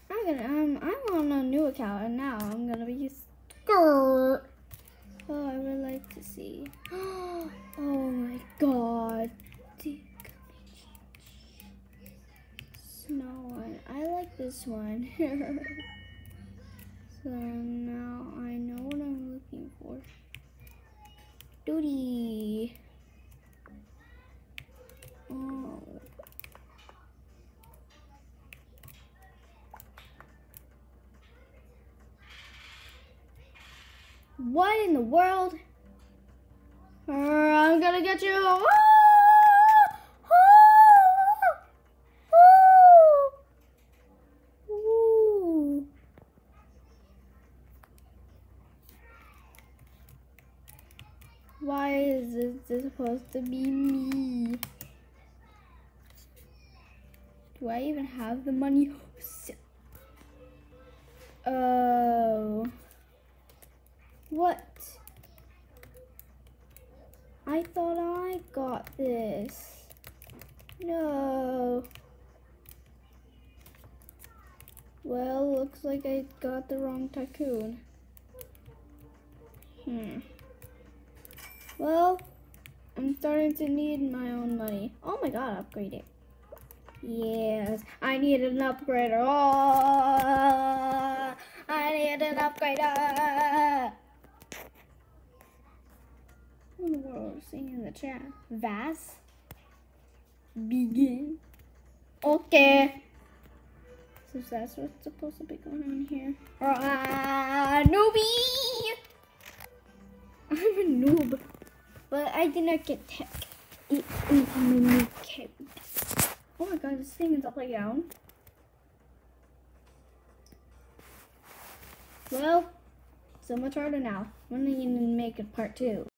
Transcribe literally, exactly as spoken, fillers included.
I'm gonna um I'm on a new account and now I'm gonna be skirt. Oh, I would like to see. Oh my god. Snow one. I like this one. So now I know what I'm looking for. Duty. Oh. What in the world? Uh, I'm gonna get you. Ah! Ah! Ooh. Ooh. Why is this, this supposed to be me? Do I even have the money? Oh. What? I thought I got this. No. Well, looks like I got the wrong tycoon. Hmm. Well, I'm starting to need my own money. Oh my god, upgrade it. Yes, I need an upgrader. Oh, I need an upgrader. What in the world is saying in the chat? Vaz? Begin. Okay. So that's what's supposed to be going on here. Ah, newbie! I'm a noob. But I did not get tech. It is a new kid. Oh my god, this thing is upside down. Well, so much harder now. When are you gonna make a part two?